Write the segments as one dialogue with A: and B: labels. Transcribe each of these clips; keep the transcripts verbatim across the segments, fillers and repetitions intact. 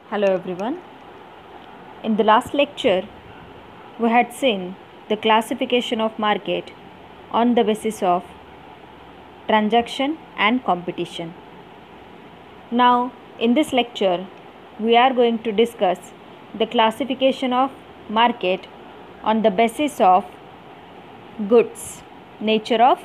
A: Hello everyone. In the last lecture, we had seen the classification of market on the basis of transaction and competition. Now, in this lecture, we are going to discuss the classification of market on the basis of goods, nature of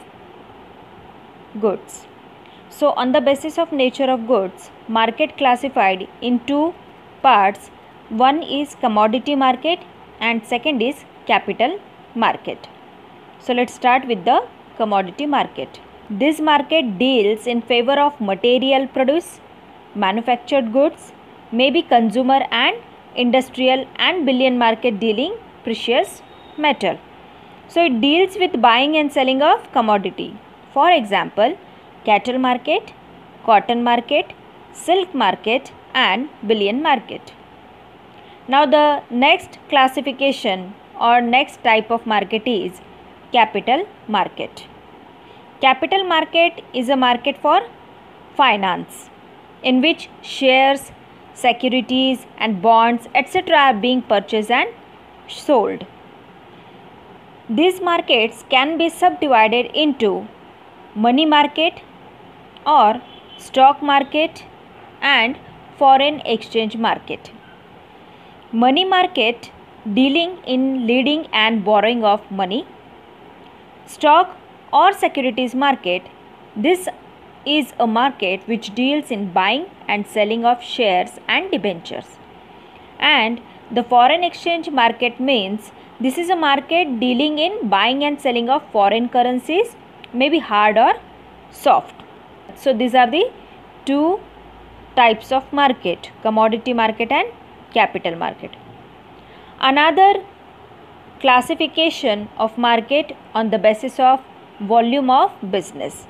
A: goods. So, on the basis of nature of goods, market classified in two parts. One is commodity market and second is capital market. So, let's start with the commodity market. This market deals in favor of material produce, manufactured goods, maybe consumer and industrial and bullion market dealing precious metal. So, it deals with buying and selling of commodity. For example, cattle market, cotton market, silk market and bullion market. Now the next classification or next type of market is capital market. Capital market is a market for finance in which shares, securities and bonds et cetera are being purchased and sold. These markets can be subdivided into money market or stock market and foreign exchange market. Money market dealing in lending and borrowing of money. Stock or securities market, this is a market which deals in buying and selling of shares and debentures. And the foreign exchange market means this is a market dealing in buying and selling of foreign currencies, maybe hard or soft. So these are the two types of market, commodity market and capital market. Another classification of market on the basis of volume of business.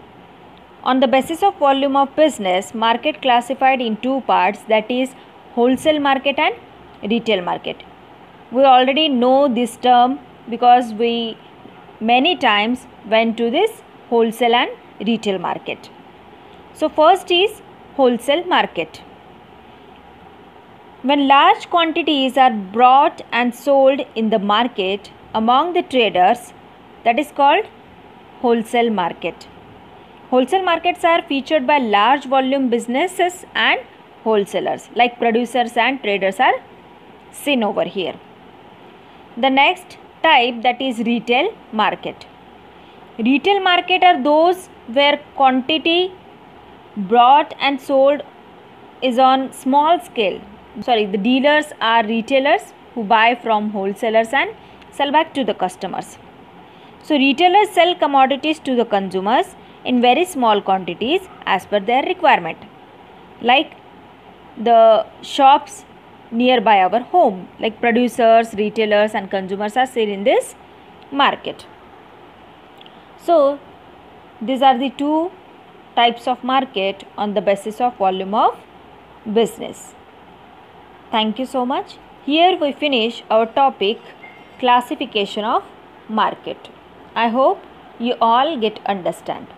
A: On the basis of volume of business, market classified in two parts, that is wholesale market and retail market. We already know this term because we many times went to this wholesale and retail market. So first is wholesale market. When large quantities are bought and sold in the market among the traders, that is called wholesale market. Wholesale markets are featured by large volume businesses and wholesalers, like producers and traders are seen over here. The next type, that is retail market. Retail market are those where quantity bought and sold is on small scale. Sorry, the dealers are retailers who buy from wholesalers and sell back to the customers. So retailers sell commodities to the consumers in very small quantities as per their requirement, like the shops nearby our home, like producers, retailers and consumers are seen in this market. So these are the two types of market on the basis of volume of business. Thank you so much. Here we finish our topic, classification of market. I hope you all get understand.